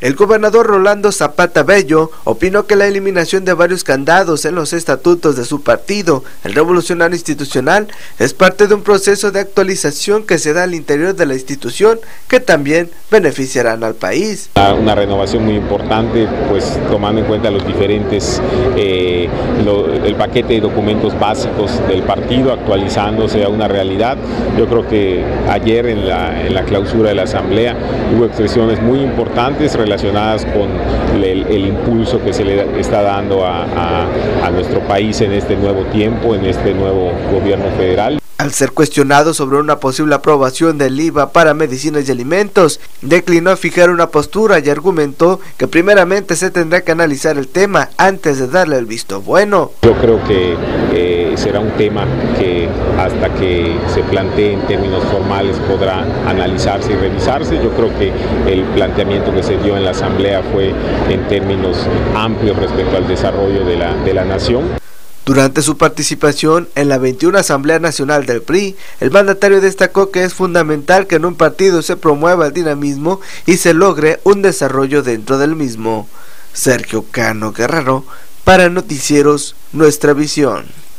El gobernador Rolando Zapata Bello opinó que la eliminación de varios candados en los estatutos de su partido, el Revolucionario Institucional, es parte de un proceso de actualización que se da al interior de la institución que también beneficiarán al país. Una renovación muy importante, pues tomando en cuenta los diferentes, el paquete de documentos básicos del partido, actualizándose a una realidad. Yo creo que ayer en la clausura de la asamblea hubo expresiones muy importantes relacionadas con el impulso que se le está dando a nuestro país en este nuevo tiempo, en este nuevo gobierno federal. Al ser cuestionado sobre una posible aprobación del IVA para medicinas y alimentos, declinó fijar una postura y argumentó que primeramente se tendrá que analizar el tema antes de darle el visto bueno. Yo creo que será un tema que hasta que se plantee en términos formales podrá analizarse y revisarse. Yo creo que el planteamiento que se dio en la asamblea fue en términos amplios respecto al desarrollo de la nación. Durante su participación en la 21 Asamblea Nacional del PRI, el mandatario destacó que es fundamental que en un partido se promueva el dinamismo y se logre un desarrollo dentro del mismo. Sergio Cano Guerrero, para Noticieros Nuestra Visión.